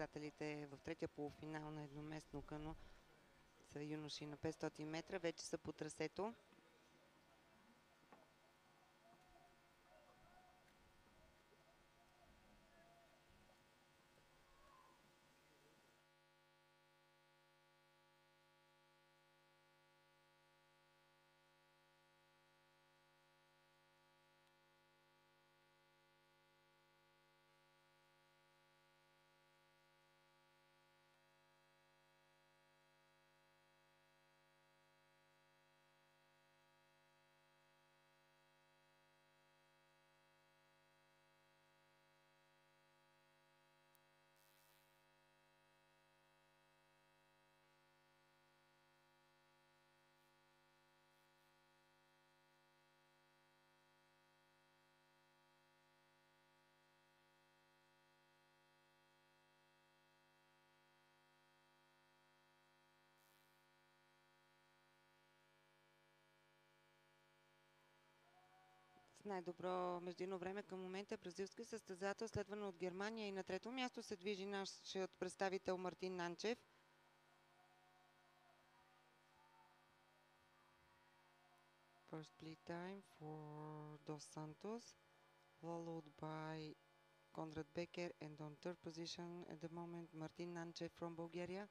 състезателите в третия полуфинал на едноместно къно са юноши на 500 метра. Вече са по трасето. С най-добро междинно време към момента е бразилски състезател, следвано от Германия, и на трето място се движи нашият представител Мартин Нанчев. First split time for Dos Santos, followed by Konrad Becker, and on third position at the moment Martin Nanchev from Bulgaria.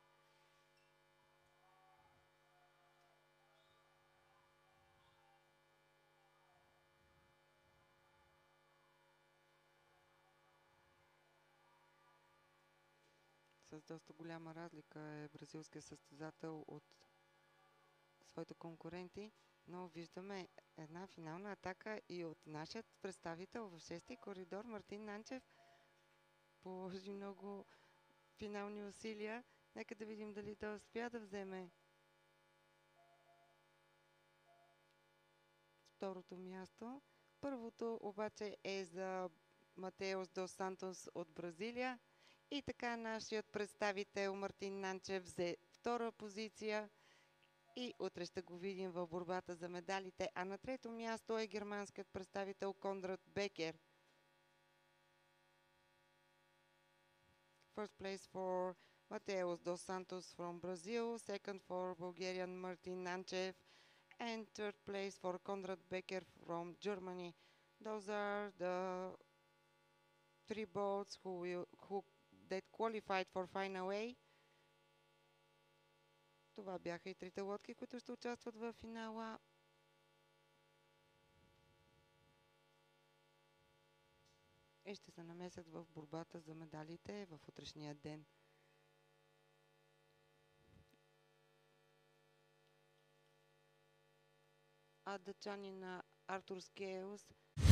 С доста голяма разлика е бразилският състезател от своите конкуренти, но виждаме една финална атака и от нашият представител в шести коридор Мартин Нанчев. Положи много финални усилия. Нека да видим дали той успя да вземе второто място. Първото обаче е за Матеос Дос Сантос от Бразилия. И така нашият представител Мартин Нанчев взе втора позиция и утре ще го видим в борбата за медалите. А на трето място е германският представител Конрад Бекер. First place for Mateus dos Santos from Brazil, second for Bulgarian Martin Nanchev, and third place for Konrad Becker from Germany. Those are the three boats that qualified for final A. Това бяха и трите лодки, които ще участват в финала. И ще се намесят в борбата за медалите в утрешния ден. А дъчанина Артур Скеус